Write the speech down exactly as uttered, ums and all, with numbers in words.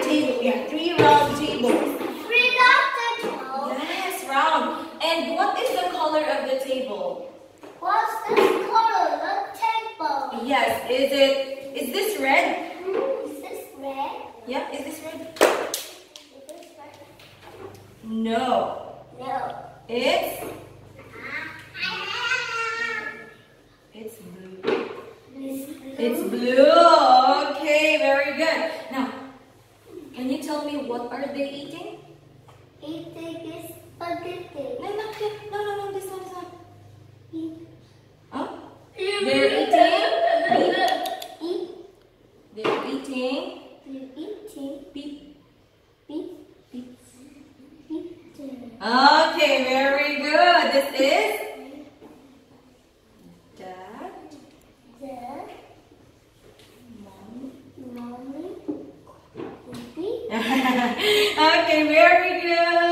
table. We have three round tables. Three round tables. Yes, round. And what is the color of the table? What's the color of the table? Yes, is it, is this red? Mm, is this red? Yeah, is this red? Is this red? No. No. It's, it's blue. It's blue. It's blue. Okay, very good. Now, can you tell me what are they eating? Eating spaghetti. No, not yet. No, no, no, this one is not. Eat. Huh? They're eating. Eat. They're eating. They're eating. Beep. Beef. Beep. Pizza. Okay, very good. This is Dad, Dad. Mom. Mommy. Baby. Okay, very good.